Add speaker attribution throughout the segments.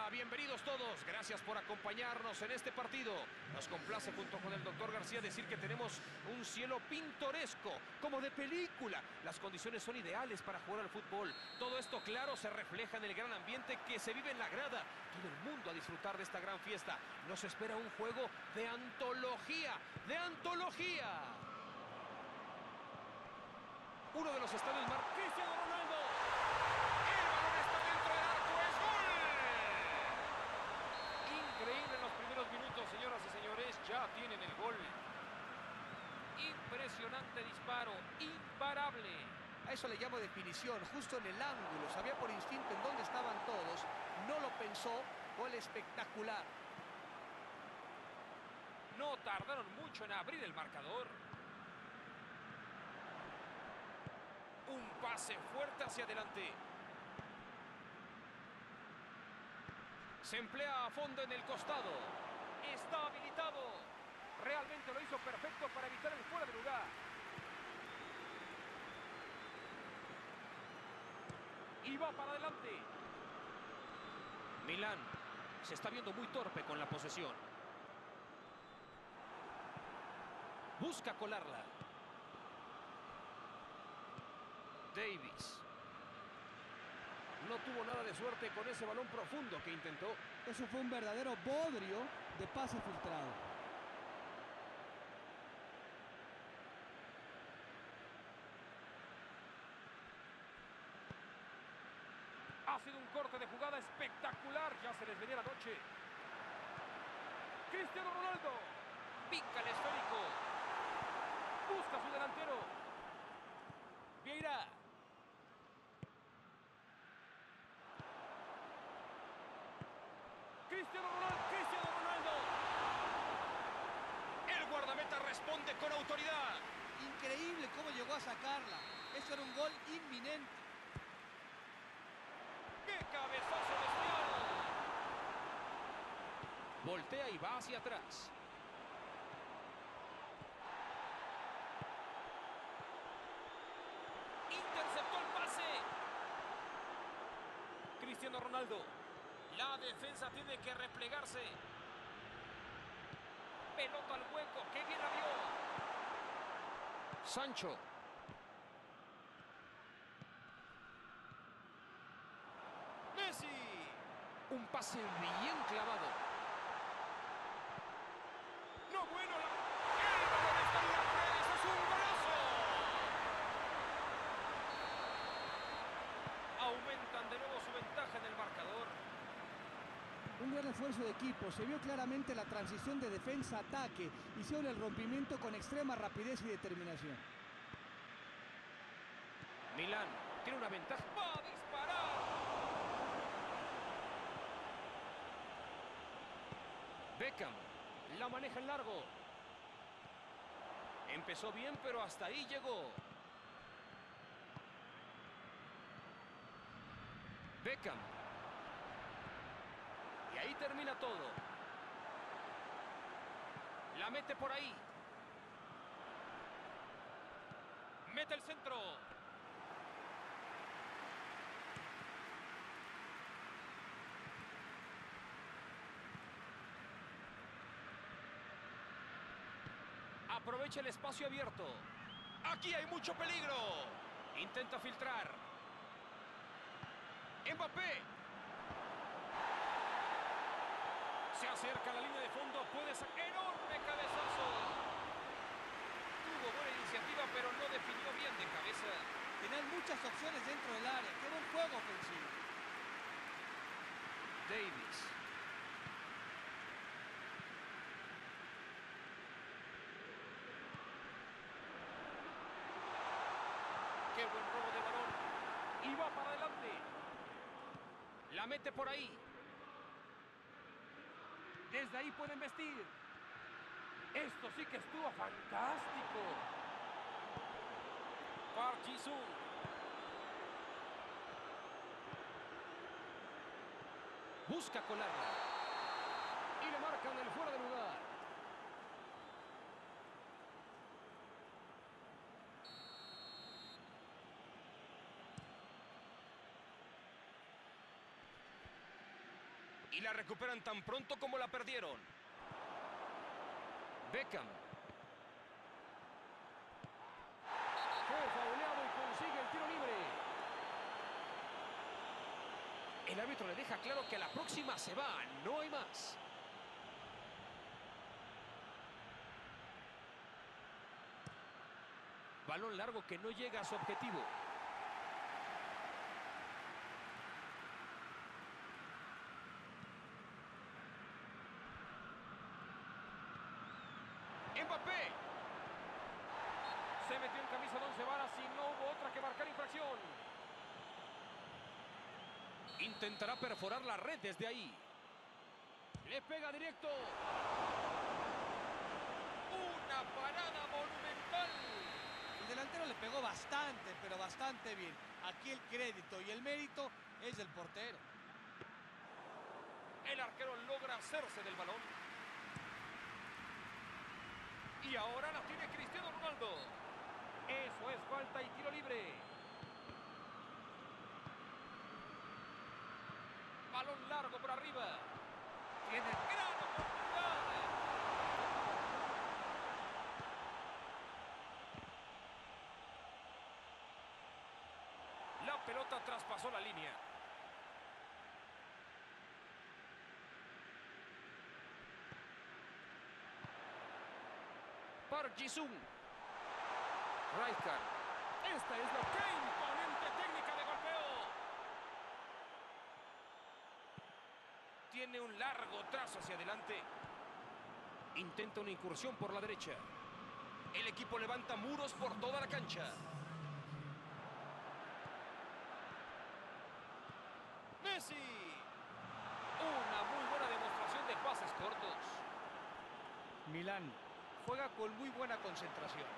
Speaker 1: Hola, bienvenidos todos. Gracias por acompañarnos en este partido. Nos complace junto con el doctor García decir que tenemos un cielo pintoresco, como de película. Las condiciones son ideales para jugar al fútbol. Todo esto, claro, se refleja en el gran ambiente que se vive en la grada. Todo el mundo a disfrutar de esta gran fiesta. Nos espera un juego de antología, ¡de antología! Uno de los estadios más... ¡Cristiano Ronaldo! ¡El balón está dentro del arco! ¡Es gol! Increíble en los primeros minutos, señoras y señores. Ya tienen el gol. Impresionante disparo, imparable.
Speaker 2: A eso le llamo definición, justo en el ángulo. Sabía por instinto en dónde estaban todos. No lo pensó. Gol espectacular.
Speaker 1: No tardaron mucho en abrir el marcador. Un pase fuerte hacia adelante. Se emplea a fondo en el costado. Está habilitado. Realmente lo hizo perfecto para evitar el fuera de lugar. Y va para adelante. Milán se está viendo muy torpe con la posesión. Busca colarla. Davis. No tuvo nada de suerte con ese balón profundo que intentó.
Speaker 2: Eso fue un verdadero bodrio de pase filtrado.
Speaker 1: Ha sido un corte de jugada espectacular. Ya se les venía la noche. Cristiano Ronaldo. Pica el esférico. Busca a su delantero. Vieira. Cristiano Ronaldo. El guardameta responde con autoridad.
Speaker 2: Increíble cómo llegó a sacarla. Eso era un gol inminente.
Speaker 1: ¡Qué cabezazo bestial! Voltea y va hacia atrás. Interceptó el pase. Cristiano Ronaldo. La defensa tiene que replegarse. Pelota al hueco. ¡Qué bien la vio! Sancho. Messi. Un pase bien clavado. No, bueno. ¡El balón está en las redes! ¡Es un golazo! Aumentan de nuevo su ventaja en el marcador.
Speaker 2: Un gran esfuerzo de equipo. Se vio claramente la transición de defensa a ataque. Hicieron el rompimiento con extrema rapidez y determinación.
Speaker 1: Milán tiene una ventaja. ¡Va a disparar! Beckham la maneja en largo. Empezó bien, pero hasta ahí llegó. Beckham. Y ahí termina todo. La mete por ahí. Mete el centro. Aprovecha el espacio abierto. Aquí hay mucho peligro. Intenta filtrar. Mbappé. Se acerca a la línea de fondo. Puede ser enorme cabezazo. Tuvo buena iniciativa, pero no definió bien de cabeza.
Speaker 2: Tenían muchas opciones dentro del área. Qué buen juego ofensivo.
Speaker 1: Davis. Qué buen robo de balón. Y va para adelante. La mete por ahí. Desde ahí pueden vestir. Esto sí que estuvo fantástico. Park Ji-sung. Busca colarla. Y le marcan el fuera de lugar. Y la recuperan tan pronto como la perdieron. Beckham. Fue fauleado y consigue el tiro libre. El árbitro le deja claro que a la próxima se va, no hay más. Balón largo que no llega a su objetivo. Mbappé. Se metió en camisa de 11 varas y no hubo otra que marcar infracción. Intentará perforar la red desde ahí. Le pega directo. Una parada monumental.
Speaker 2: El delantero le pegó bastante, pero bastante bien. Aquí el crédito y el mérito es del portero.
Speaker 1: El arquero logra hacerse del balón. Y ahora la tiene Cristiano Ronaldo. Eso es falta y tiro libre. Balón largo por arriba. Tiene gran oportunidad. La pelota traspasó la línea. Park Ji-sung. Rijkaard. Esta es la que imponente técnica de golpeo. Tiene un largo trazo hacia adelante. Intenta una incursión por la derecha. El equipo levanta muros por toda la cancha. Messi. Una muy buena demostración de pases cortos.
Speaker 2: Milán juega con muy buena concentración.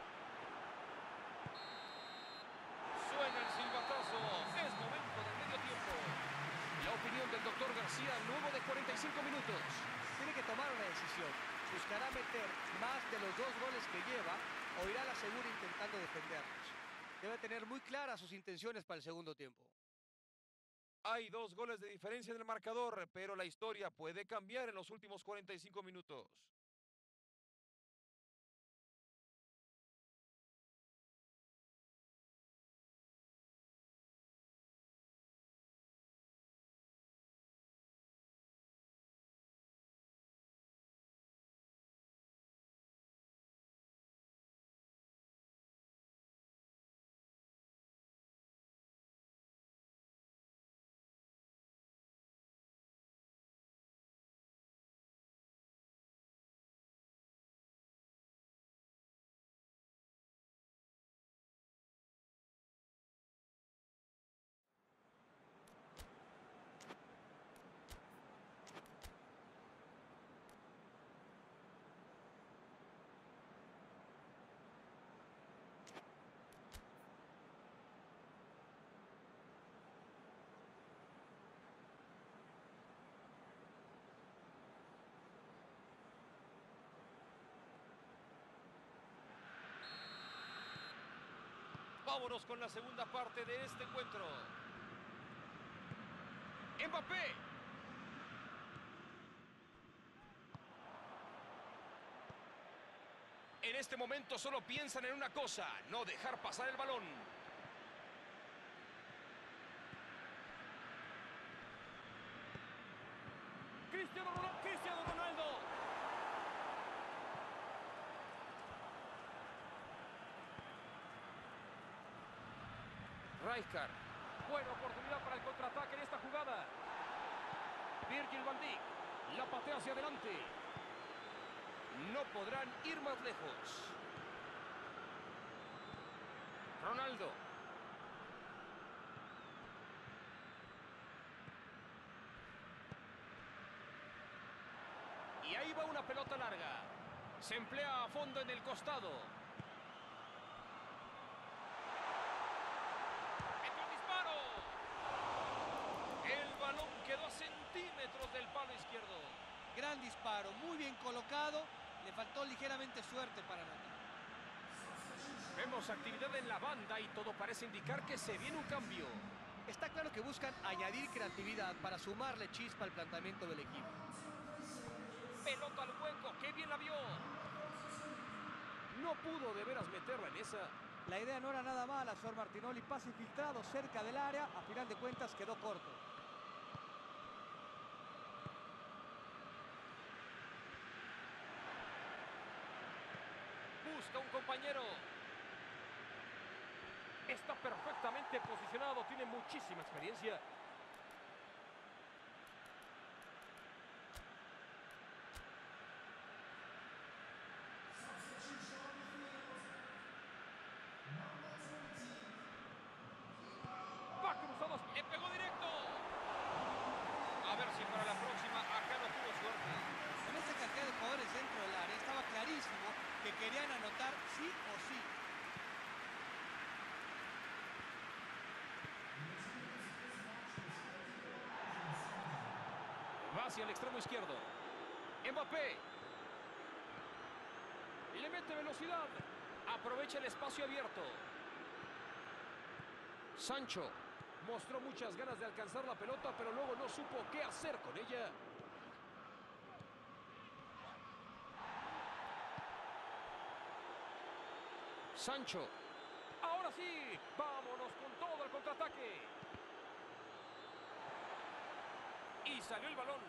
Speaker 1: Suena el silbatazo. Es momento del medio tiempo. La opinión del doctor García luego de 45 minutos.
Speaker 2: Tiene que tomar una decisión. Buscará meter más de los 2 goles que lleva o irá a la segura intentando defenderlos. Debe tener muy claras sus intenciones para el segundo tiempo.
Speaker 1: Hay 2 goles de diferencia en el marcador, pero la historia puede cambiar en los últimos 45 minutos. Vámonos con la segunda parte de este encuentro. Mbappé. En este momento solo piensan en una cosa, no dejar pasar el balón. Cristiano Ronaldo. Rijkaard. Buena oportunidad para el contraataque en esta jugada. Virgil van Dijk. La patea hacia adelante. No podrán ir más lejos. Ronaldo. Y ahí va una pelota larga. Se emplea a fondo en el costado. ¡Metió el disparo! El balón quedó a centímetros del palo izquierdo.
Speaker 2: Gran disparo, muy bien colocado. Le faltó ligeramente suerte para anotar.
Speaker 1: Vemos actividad en la banda y todo parece indicar que se viene un cambio.
Speaker 2: Está claro que buscan añadir creatividad para sumarle chispa al planteamiento del equipo.
Speaker 1: Pelota al hueco, qué bien la vio. No pudo de veras meterla en esa.
Speaker 2: La idea no era nada mala, señor Martinoli. Pase filtrado cerca del área. A final de cuentas quedó corto.
Speaker 1: Busca un compañero. Está perfectamente posicionado, tiene muchísima experiencia. Va cruzado, le pegó directo. A ver si para la próxima acá no tuvo suerte.
Speaker 2: Con esta cantidad de jugadores dentro del área estaba clarísimo que querían anotar sí o sí.
Speaker 1: Va hacia el extremo izquierdo. Mbappé. Y le mete velocidad. Aprovecha el espacio abierto. Sancho. Mostró muchas ganas de alcanzar la pelota, pero luego no supo qué hacer con ella. Sancho. Ahora sí. Vámonos con todo el contraataque. Y salió el balón.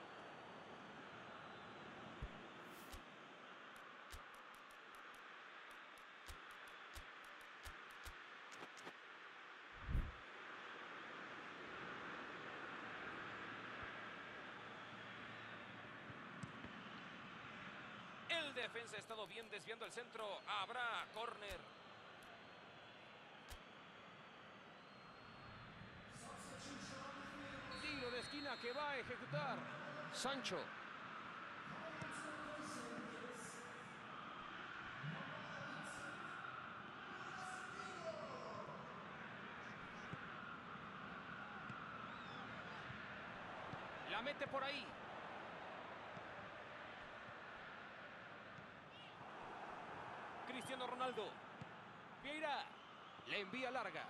Speaker 1: El defensa ha estado bien desviando el centro. Habrá córner. Tiro de esquina que va a ejecutar. Sancho. La mete por ahí. Cristiano Ronaldo. Vieira. Le envía larga.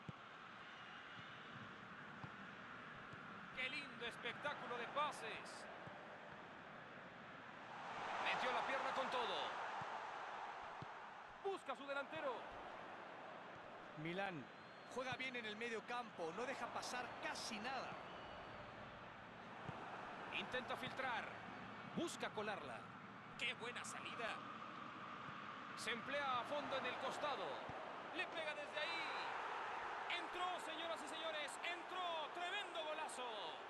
Speaker 1: ¡Qué lindo espectáculo de pases! Metió la pierna con todo. Busca a su delantero.
Speaker 2: Milán juega bien en el medio campo, no deja pasar casi nada.
Speaker 1: Intenta filtrar. Busca colarla. ¡Qué buena salida! Se emplea a fondo en el costado. Le pega desde ahí. Entró, señoras y señores. Entró. Tremendo golazo.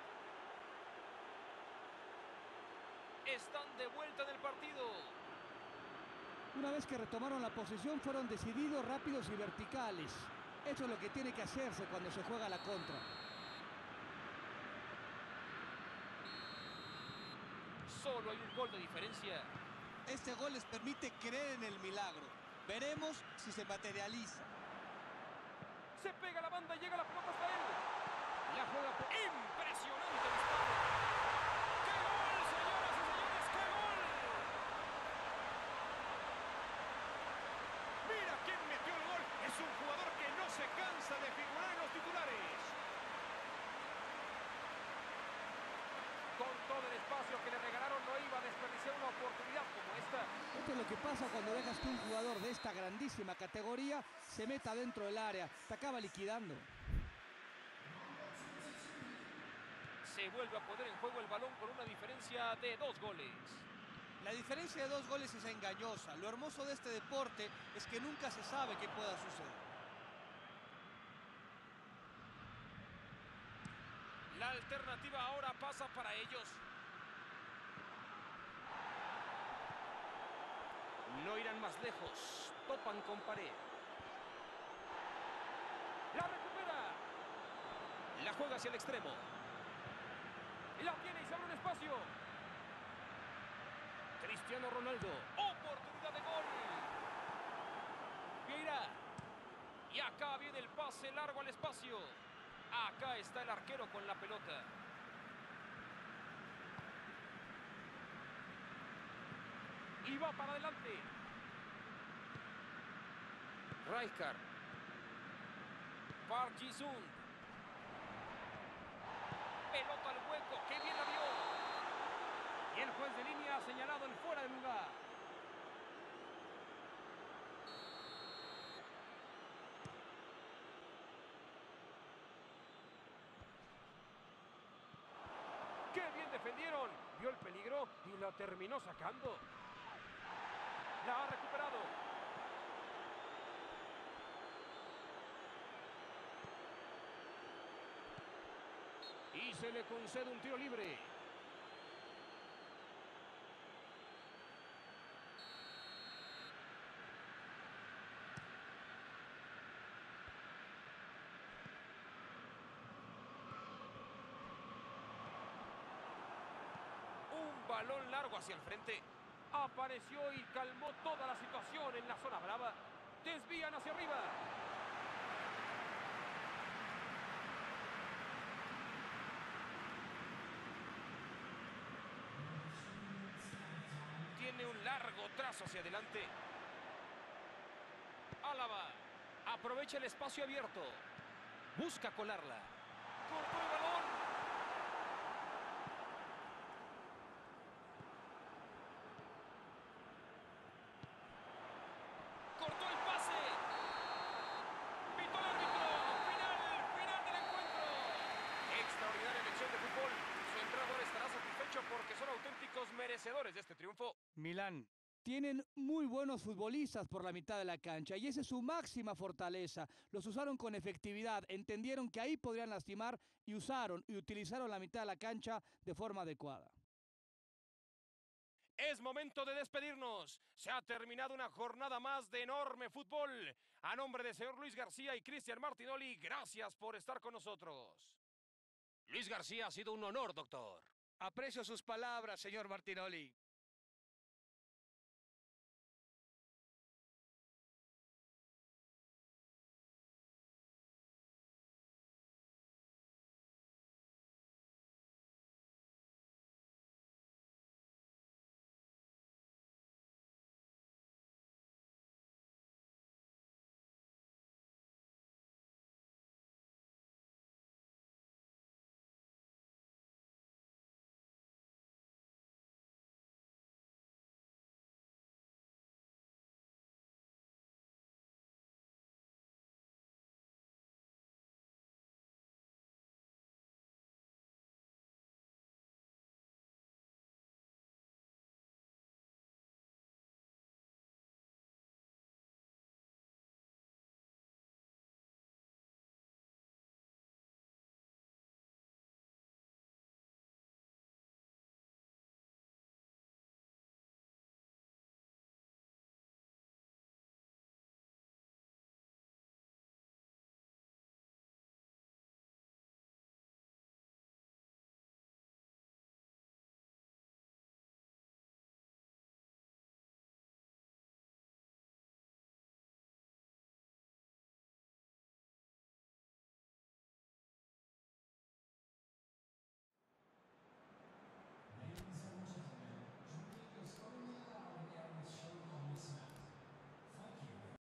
Speaker 1: Están de vuelta en el partido.
Speaker 2: Una vez que retomaron la posesión, fueron decididos, rápidos y verticales. Eso es lo que tiene que hacerse cuando se juega la contra.
Speaker 1: Solo hay un gol de diferencia.
Speaker 2: Este gol les permite creer en el milagro. Veremos si se materializa.
Speaker 1: Se pega la banda, llega la pelota hasta él. La juega por... ¡Impresionante disparo! ¡Qué gol, señoras y señores! ¡Qué gol! Mira quién metió el gol. Es un jugador que no se cansa de figurar en los titulares. Con todo el espacio que le regalaron, no iba a desperdiciar una oportunidad como esta.
Speaker 2: Esto es lo que pasa cuando dejas que un jugador de esta grandísima categoría se meta dentro del área. Te acaba liquidando.
Speaker 1: Se vuelve a poner en juego el balón con una diferencia de 2 goles.
Speaker 2: La diferencia de 2 goles es engañosa. Lo hermoso de este deporte es que nunca se sabe qué pueda suceder.
Speaker 1: La alternativa ahora pasa para ellos. No irán más lejos. Topan con pared. La recupera. La juega hacia el extremo. La tiene y se abre un espacio. Cristiano Ronaldo. Oportunidad de gol. Vieira. Y acá viene el pase largo al espacio. Acá está el arquero con la pelota. Y va para adelante. Rijkaard. Park Ji-sung. Pelota al hueco. ¡Qué bien la vio!
Speaker 3: Y el juez de línea ha señalado el fuera de lugar. ¡Qué bien defendieron! Vio el peligro y la terminó sacando. La ha recuperado. Y se le concede un tiro libre.
Speaker 1: Un balón largo hacia el frente.
Speaker 3: Apareció y calmó toda la situación en la zona brava. Desvían hacia arriba.
Speaker 1: Tiene un largo trazo hacia adelante. Álava aprovecha el espacio abierto. Busca colarla. Cortó el balón. Cortó el pase. Pitó el árbitro. Final del encuentro. Extraordinaria lección de fútbol. Su entrenador estará satisfecho porque son auténticos merecedores de este triunfo.
Speaker 2: Milán. Tienen muy buenos futbolistas por la mitad de la cancha y esa es su máxima fortaleza. Los usaron con efectividad, entendieron que ahí podrían lastimar y utilizaron la mitad de la cancha de forma adecuada.
Speaker 1: Es momento de despedirnos. Se ha terminado una jornada más de enorme fútbol. A nombre del señor Luis García y Cristian Martinoli, gracias por estar con nosotros. Luis García, ha sido un honor, doctor.
Speaker 2: Aprecio sus palabras, señor Martinoli.